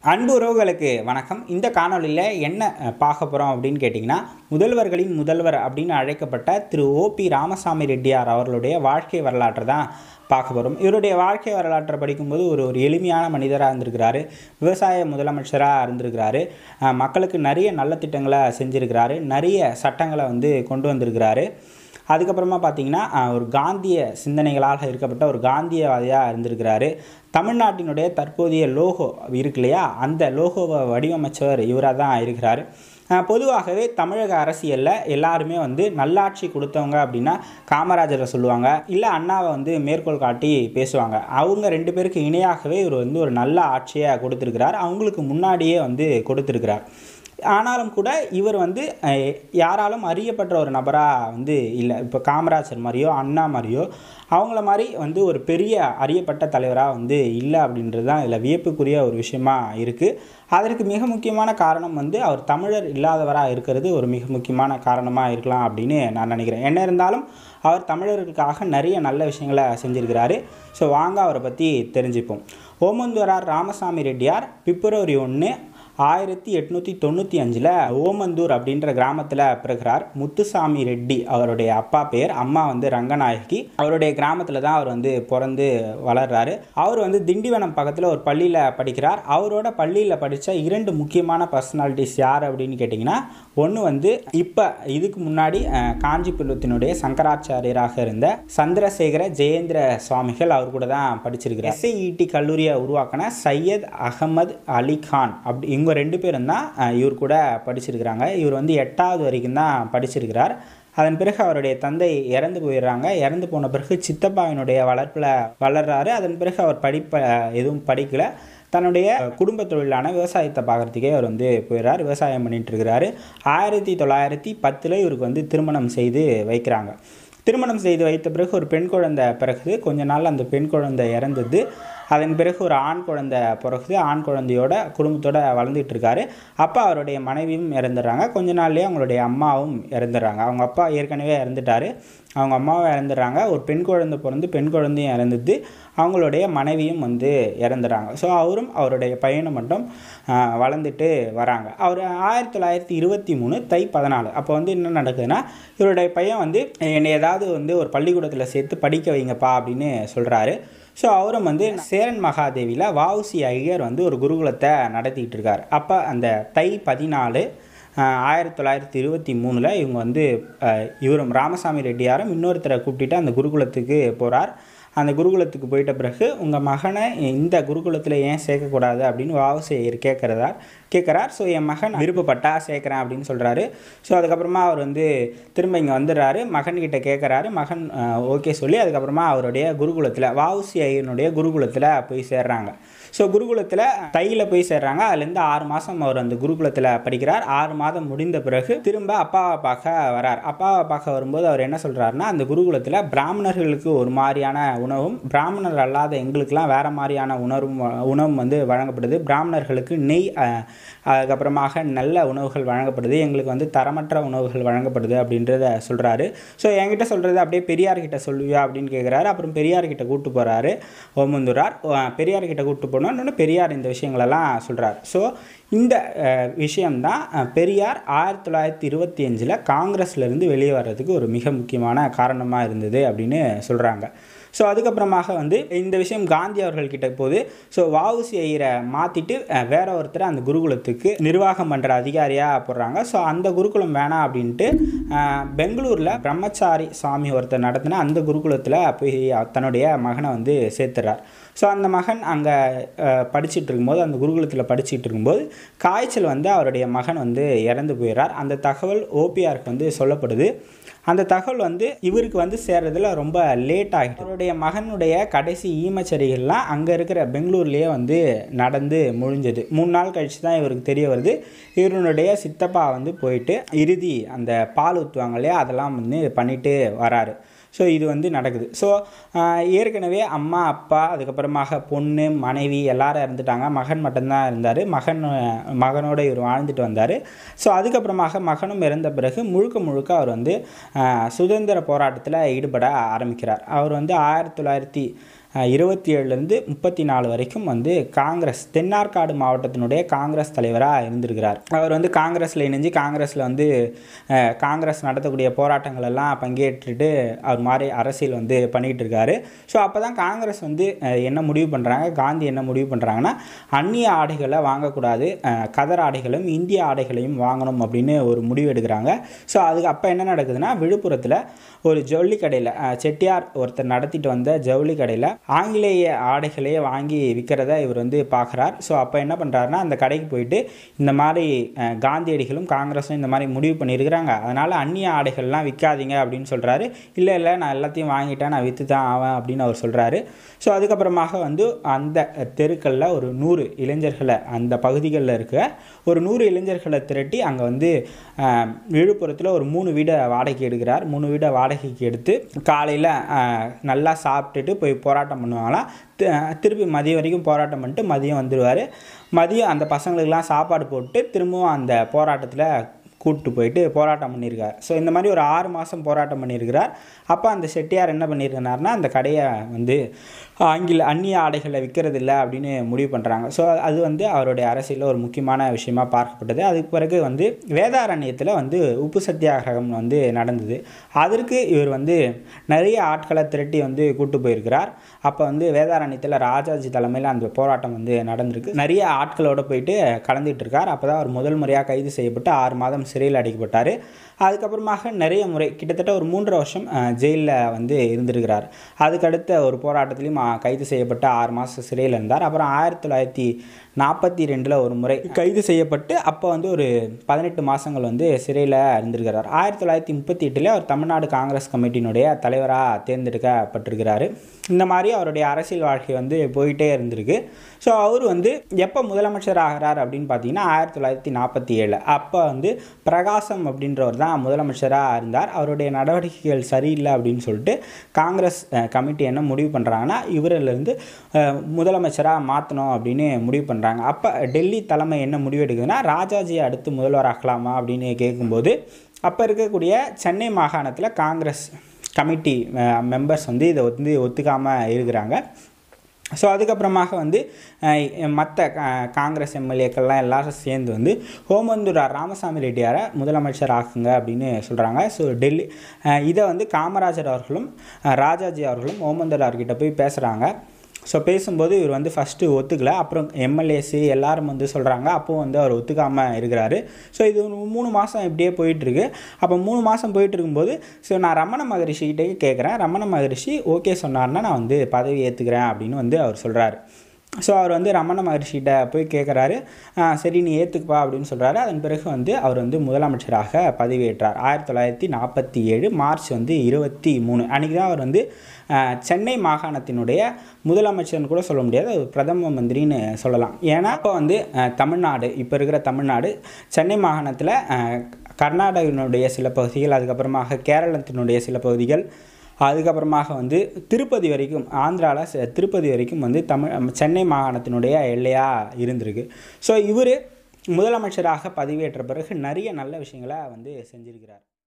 அன்பு உறவுகளுக்கு வணக்கம். இந்த காணொலியில் என்ன பார்க்க போகிறோம் அப்படின்னு கேட்டிங்கன்னா, முதல்வர்களின் முதல்வர் அப்படின்னு அழைக்கப்பட்ட திரு ஓபி ராமசாமி ரெட்டியார் அவர்களுடைய வாழ்க்கை வரலாற்றை தான் பார்க்க போகிறோம். இவருடைய வாழ்க்கை வரலாற்றை படிக்கும்போது ஒரு எளிமையான மனிதராக இருந்திருக்கிறாரு. விவசாய முதலமைச்சராக இருந்திருக்கிறாரு. மக்களுக்கு நிறைய நல்ல திட்டங்களை செஞ்சுருக்கிறாரு. நிறைய சட்டங்களை கொண்டு வந்திருக்கிறாரு. அதுக்கப்புறமா பார்த்திங்கன்னா, ஒரு காந்திய சிந்தனைகளால் இருக்கப்பட்ட ஒரு காந்தியவாதியாக இருந்திருக்கிறாரு. தமிழ்நாட்டினுடைய தற்போதைய லோகோ இருக்கு இல்லையா, அந்த லோகோவை வடிவமைச்சவர் இவராக தான் இருக்கிறார். பொதுவாகவே தமிழக அரசியலில் எல்லாருமே நல்லாட்சி கொடுத்தவங்க அப்படின்னா காமராஜரை சொல்லுவாங்க, இல்லை அண்ணாவை மேற்கோள் காட்டி பேசுவாங்க. அவங்க ரெண்டு பேருக்கு இணையாகவே இவர் ஒரு நல்ல ஆட்சியை கொடுத்துருக்கிறார். அவங்களுக்கு முன்னாடியே கொடுத்துருக்கிறார். ஆனாலும் கூட இவர் யாராலும் அறியப்பட்ட ஒரு நபராக இல்லை. இப்போ காமராஜர் மாதிரியோ அண்ணா மாதிரியோ அவங்கள மாதிரி ஒரு பெரிய அறியப்பட்ட தலைவராக இல்லை அப்படின்றது தான் இதில் வியப்புக்குரிய ஒரு விஷயமா இருக்குது. அதற்கு மிக முக்கியமான காரணம் அவர் தமிழர் இல்லாதவராக இருக்கிறது ஒரு மிக முக்கியமான காரணமாக இருக்கலாம் அப்படின்னு நான் நினைக்கிறேன். என்ன இருந்தாலும் அவர் தமிழர்களுக்காக நிறைய நல்ல விஷயங்களை செஞ்சுருக்கிறாரு. ஸோ வாங்க அவரை பற்றி தெரிஞ்சுப்போம். ஓமந்துவார் ராமசாமி ரெட்டியார் பிப்ரவரி 1, 1895 ஓமந்தூர் அப்படின்ற கிராமத்தில் பிறகுறார். முத்துசாமி ரெட்டி அவருடைய அப்பா பேர், அம்மா ரங்கநாயகி. அவருடைய கிராமத்தில் தான் அவர் பிறந்து வளர்றாரு. அவர் திண்டிவனம் பக்கத்தில் ஒரு பள்ளியில் படிக்கிறார். அவரோட பள்ளியில் படித்த இரண்டு முக்கியமான பர்சனாலிட்டிஸ் யார் அப்படின்னு கேட்டிங்கன்னா, ஒன்று இப்போ இதுக்கு முன்னாடி காஞ்சிபுரத்தினுடைய சங்கராச்சாரியராக இருந்த சந்திரசேகர ஜெயேந்திர சுவாமிகள் அவர் கூட தான் படிச்சிருக்கிறார். SIET கல்லூரியை உருவாக்கின சையத் அகமது அலி கான் அப்படி இவங்க ரெண்டு பேரும் தான் இவர் கூட படிச்சிருக்கிறாங்க. இவர் 8வது வரைக்கும் தான் படிச்சிருக்கிறார். அதன் பிறகு அவருடைய தந்தை இறந்து போயிடுறாங்க. இறந்து போன பிறகு சித்தப்பாவினுடைய வளர்ப்பில் வளர்றாரு. அதன் பிறகு அவர் எதுவும் படிக்கலை. தன்னுடைய குடும்ப தொழிலான விவசாயத்தை பார்க்குறதுக்கே அவர் போயிடுறார். விவசாயம் பண்ணிட்டு இருக்கிறாரு. 1910 இவருக்கு திருமணம் செய்து வைக்கிறாங்க. திருமணம் செய்து வைத்த பிறகு ஒரு பெண் குழந்தை பிறகு கொஞ்ச நாள் அந்த பெண் குழந்தை இறந்தது. அதன் பிறகு ஒரு ஆண் குழந்தை பிறகு ஆண் குழந்தையோட குடும்பத்தோடு வளர்ந்துட்டு இருக்காரு. அப்போ அவருடைய மனைவியும் இறந்துடுறாங்க. கொஞ்ச நாள்லேயே அவங்களுடைய அம்மாவும் இறந்துடுறாங்க. அவங்க அப்பா ஏற்கனவே இறந்துட்டார், அவங்க அம்மாவும் இறந்துடுறாங்க. ஒரு பெண் குழந்தை பிறந்து பெண் குழந்தையும் இறந்துது. அவங்களுடைய மனைவியும் இறந்துடுறாங்க. ஸோ அவரும் அவருடைய பையனை மட்டும் வளர்ந்துட்டு வராங்க. அவர் 1923 தை 14 அப்போ என்ன நடக்குதுன்னா, இவருடைய பையன் என்னை ஏதாவது ஒரு பள்ளிக்கூடத்தில் சேர்த்து படிக்க வைங்கப்பா அப்படின்னு சொல்கிறாரு. ஸோ அவரும் சேரன் மகாதேவியில் வஉசி ஐயர் ஒரு குருகுலத்தை நடத்திக்கிட்டு இருக்கார். அப்போ அந்த தை 14 1923 இவங்க இவரும் ராமசாமி ரெட்டியாரும் இன்னொருத்தரை கூப்பிட்டுட்டு அந்த குருகுலத்துக்கு போகிறார். அந்த குருகுலத்துக்கு போயிட்ட பிறகு உங்கள் மகனை இந்த குருகுலத்தில் ஏன் சேர்க்கக்கூடாது அப்படின்னு வஉசி ஐயர் கேட்குறார். ஸோ என் மகன் விருப்பப்பட்டா சேர்க்குறேன் அப்படின்னு சொல்கிறாரு. ஸோ அதுக்கப்புறமா அவர் திரும்ப இங்கே வந்துடுறாரு. மகன்கிட்ட கேட்குறாரு. மகன் ஓகே சொல்லி அதுக்கப்புறமா அவருடைய குருகுலத்தில் வஉசி ஐயனுடைய குருகுலத்தில் போய் சேர்றாங்க. ஸோ குருகுலத்தில் தையில் போய் சேர்றாங்க. அதுலேருந்து 6 மாதம் அவர் அந்த குருகுலத்தில் படிக்கிறார். 6 மாதம் முடிந்த பிறகு திரும்ப அப்பாவை பார்க்க வரார். அப்பாவை பார்க்க வரும்போது அவர் என்ன சொல்கிறாருன்னா, அந்த குருகுலத்தில் பிராமணர்களுக்கு ஒரு மாதிரியான உணவும் பிராமணர் அல்லாத எங்களுக்கெல்லாம் வேறு மாதிரியான உணவும் வழங்கப்படுது. பிராமணர்களுக்கு நெய், அதுக்கப்புறமாக நல்ல உணவுகள் வழங்கப்படுது, எங்களுக்கு தரமற்ற உணவுகள் வழங்கப்படுது அப்படின்றத சொல்கிறாரு. ஸோ என்கிட்ட சொல்கிறது அப்படியே பெரியார்கிட்ட சொல்லுவியா அப்படின்னு கேட்குறாரு. அப்புறம் பெரியார்கிட்ட கூப்பிட்டு போகிறாரு ஓமந்துவார். பெரியார்கிட்ட கூப்பிட்டு போனோன்னு பெரியார் இந்த விஷயங்களெல்லாம் சொல்கிறார். ஸோ இந்த விஷயம்தான் பெரியார் 1925 காங்கிரஸ்லேருந்து வெளியே வர்றதுக்கு ஒரு மிக முக்கியமான காரணமாக இருந்தது அப்படின்னு சொல்கிறாங்க. ஸோ அதுக்கப்புறமாக இந்த விஷயம் காந்தி அவர்கள்கிட்ட போது. ஸோ வஉசி ஐயரை மாற்றிட்டு வேற ஒருத்தர் அந்த குருகுலத்துக்கு நிர்வாகம் பண்ணுற அதிகாரியாக போடுறாங்க. ஸோ அந்த குருகுலம் வேணாம் அப்படின்ட்டு பெங்களூரில் பிரம்மச்சாரி சாமி ஒருத்தர் நடத்தின அந்த குருகுலத்தில் போய் தன்னுடைய மகனை சேர்த்துறார். ஸோ அந்த மகன் அங்கே படிச்சுட்டு இருக்கும்போது, அந்த குருகுலத்தில் படிச்சுட்டு இருக்கும்போது காய்ச்சல் அவருடைய மகன் இறந்து போயிடுறார். அந்த தகவல் ஓபிஆருக்கு சொல்லப்படுது. அந்த தகவல் இவருக்கு சேர்றதுல ரொம்ப லேட் ஆகிட்டு, அவருடைய மகனுடைய கடைசி ஈமச்சரிகள்லாம் அங்கே இருக்கிற பெங்களூர்லேயே நடந்து முடிஞ்சது. 3 நாள் கழித்து தான் இவருக்கு தெரிய வருது. இவருடைய சித்தப்பா போயிட்டு இறுதி அந்த பால் ஊற்றுவாங்க இல்லையா, அதெல்லாம் பண்ணிட்டு வராரு. ஸோ இது நடக்குது. ஸோ ஏற்கனவே அம்மா அப்பா அதுக்கப்புறமாக பொண்ணு மனைவி எல்லாரும் இறந்துட்டாங்க. மகன் மட்டும்தான் இருந்தார். மகனோடு இவர் வாழ்ந்துட்டு வந்தார். ஸோ அதுக்கப்புறமாக மகனும் இறந்த பிறகு முழுக்க அவர் சுதந்திர போராட்டத்தில் ஈடுபட ஆரம்பிக்கிறார். அவர் 1900 27லேருந்து 34 வரைக்கும் வந்து காங்கிரஸ் தென்னார்காடு மாவட்டத்தினுடைய காங்கிரஸ் தலைவராக இருந்திருக்கிறார். அவர் வந்து காங்கிரஸில் இணைஞ்சு காங்கிரஸில் வந்து காங்கிரஸ் நடத்தக்கூடிய போராட்டங்கள் எல்லாம் பங்கேற்றுட்டு அவர் மாதிரி அரசியல் வந்து பண்ணிகிட்டு இருக்காரு. ஸோ அப்போ தான் காங்கிரஸ் வந்து என்ன முடிவு பண்ணுறாங்க, காந்தி என்ன முடிவு பண்ணுறாங்கன்னா, அந்நிய ஆடைகளை வாங்கக்கூடாது, கதர் ஆடைகளும் இந்திய ஆடைகளையும் வாங்கணும் அப்படின்னு ஒரு முடிவு எடுக்கிறாங்க. ஸோ அதுக்கு அப்போ என்ன நடக்குதுன்னா, விழுப்புரத்தில் ஒரு ஜவுளி கடையில் செட்டியார் ஒருத்தர் நடத்திட்டு வந்த ஜவுளி கடையில் ஆங்கிலேய ஆடைகளையே வாங்கி விற்கிறத இவர் வந்து பார்க்குறார். ஸோ அப்போ என்ன பண்ணுறாருன்னா, அந்த கடைக்கு போயிட்டு இந்த மாதிரி காந்தியடிகளும் காங்கிரஸும் இந்த மாதிரி முடிவு பண்ணியிருக்கிறாங்க, அதனால் அந்நிய ஆடைகள்லாம் விற்காதீங்க அப்படின்னு சொல்கிறாரு. இல்லை நான் எல்லாத்தையும் வாங்கிட்டேன், நான் விற்று தான் ஆவேன் அப்படின்னு அவர் சொல்கிறாரு. ஸோ அதுக்கப்புறமாக வந்து அந்த தெருக்களில் ஒரு 100 இளைஞர்களை, அந்த பகுதிகளில் இருக்க ஒரு 100 இளைஞர்களை திரட்டி அங்கே வந்து விழுப்புரத்தில் ஒரு 3 வீடை வாடகைக்கு எடுக்கிறார். 3 வீடை வாடகைக்கு எடுத்து காலையில் நல்லா சாப்பிட்டுட்டு போய் போராட்டம் பண்ணுவாங்களாம். திருப்பி மதியம் வரைக்கும் போராட்டம் பண்ணிட்டு மதியம் வந்துடுவார். மதியம் அந்த பசங்களுக்கெல்லாம் சாப்பாடு போட்டு திரும்பவும் அந்த போராட்டத்தில் கூப்பிட்டு போயிட்டு போராட்டம் பண்ணியிருக்கார். ஸோ இந்த மாதிரி ஒரு 6 மாதம் போராட்டம் பண்ணியிருக்கிறார். அப்போ அந்த செட்டியார் என்ன பண்ணியிருக்கிறாருன்னா, அந்த கடையை வந்து அந்நிய ஆடைகளை விற்கிறது இல்லை அப்படின்னு முடிவு பண்ணுறாங்க. ஸோ அது வந்து அவருடைய அரசியலில் ஒரு முக்கியமான விஷயமாக பார்க்கப்பட்டது. அதுக்கு பிறகு வந்து வேதாரண்யத்தில் வந்து உப்பு சத்தியாகிரகம் வந்து நடந்தது. அதற்கு இவர் வந்து நிறைய ஆட்களை திரட்டி வந்து கூட்டு போயிருக்கிறார். அப்போ வந்து வேதாரண்யத்தில் ராஜாஜி தலைமையில் அந்த போராட்டம் வந்து நடந்திருக்கு. நிறைய ஆட்களோடு போயிட்டு கலந்துகிட்டு இருக்கார். அப்போ தான் அவர் முதல் முறையாக கைது செய்யப்பட்டு 6 மாதம் சிறையில் அடைக்கப்பட்டார். அதுக்கப்புறமாக நிறைய முறை கிட்டத்தட்ட ஒரு 3 வருஷம் ஜெயிலில் வந்து இருந்திருக்கிறார். அதுக்கடுத்த ஒரு போராட்டத்திலையும் கைது செய்யப்பட்டு 6 மாதம் சிறையில் இருந்தார். அப்புறம் 1942 ஒரு முறை கைது செய்யப்பட்டு அப்போ வந்து ஒரு 18 மாதங்கள் வந்து சிறையில் இருந்திருக்கிறார். 1938 அவர் தமிழ்நாடு காங்கிரஸ் கமிட்டியினுடைய தலைவராக தேர்ந்தெடுக்கப்பட்டிருக்கிறாரு. இந்த மாதிரி அவருடைய அரசியல் வாழ்க்கை வந்து போயிட்டே இருந்திருக்கு. ஸோ அவர் வந்து எப்போ முதலமைச்சர் ஆகிறார் அப்படின்னு பார்த்தீங்கன்னா 1947 அப்போ வந்து பிரகாசம் அப்படின்றவர் தான் முதலமைச்சராக இருந்தார். அவருடைய நடவடிக்கைகள் சரியில்லை அப்படின்னு சொல்லிட்டு காங்கிரஸ் கமிட்டி என்ன முடிவு பண்ணுறாங்கன்னா, இவரிலிருந்து முதலமைச்சராக மாற்றணும் அப்படின்னு முடிவு பண்ணுறாங்க. அப்போ டெல்லி தலைமை என்ன முடிவு எடுக்குதுன்னா, ராஜாஜியை அடுத்து முதல்வராகலாமா அப்படின்னு கேட்கும்போது அப்போ இருக்கக்கூடிய சென்னை மாகாணத்தில் காங்கிரஸ் கமிட்டி மெம்பர்ஸ் வந்து இதை வந்து ஒத்துக்காமல் இருக்கிறாங்க. ஸோ அதுக்கப்புறமாக வந்து மற்ற காங்கிரஸ் எம்எல்ஏக்கள்லாம் எல்லாரும் சேர்ந்து வந்து ஓமந்தூரார் ராமசாமி ரெட்டியாரை முதலமைச்சர் ஆக்குங்க அப்படின்னு சொல்கிறாங்க. ஸோ டெல்லி இதை வந்து காமராஜர் அவர்களும் ராஜாஜி அவர்களும் ஓமந்தூரார்கிட்ட போய் பேசுகிறாங்க. ஸோ பேசும்போது இவர் வந்து ஃபஸ்ட்டு ஒத்துக்கல. அப்புறம் எம்எல்ஏசி எல்லாரும் வந்து சொல்கிறாங்க. அப்போது வந்து அவர் ஒத்துக்காமல் இருக்கிறாரு. ஸோ இது 3 மாதம் இப்படியே போயிட்டுருக்கு. அப்போ 3 மாதம் போயிட்டு இருக்கும்போது ஸோ நான் ரமண மகரிஷிக்கிட்டே கேட்குறேன். ரமண மகரிஷி ஓகே சொன்னார்னா நான் வந்து பதவி ஏற்றுக்கிறேன் அப்படின்னு வந்து அவர் சொல்கிறாரு. ஸோ அவர் வந்து ரமண மகரிஷிகிட்ட போய் கேட்குறாரு. சரி நீ ஏற்றுக்குப்பா அப்படின்னு சொல்கிறாரு. அதன் பிறகு வந்து அவர் வந்து முதலமைச்சராக பதவியேற்றார். 1947 மார்ச் வந்து 23 அன்றைக்கி தான் அவர் வந்து சென்னை மாகாணத்தினுடைய முதலமைச்சர்னு கூட சொல்ல முடியாது, பிரதம மந்திரின்னு சொல்லலாம். ஏன்னா அப்போ வந்து தமிழ்நாடு, இப்போ இருக்கிற தமிழ்நாடு, சென்னை மாகாணத்தில் கர்நாடகத்தினுடைய சில பகுதிகள், அதுக்கப்புறமாக கேரளத்தினுடைய சில பகுதிகள், அதுக்கப்புறமாக வந்து திருப்பதி வரைக்கும், ஆந்திராவில் திருப்பதி வரைக்கும் வந்து சென்னை மாகாணத்தினுடைய எல்லையாக இருந்திருக்கு. ஸோ இவர் முதலமைச்சராக பதவியேற்ற பிறகு நிறைய நல்ல விஷயங்களை வந்து செஞ்சிருக்கிறார்.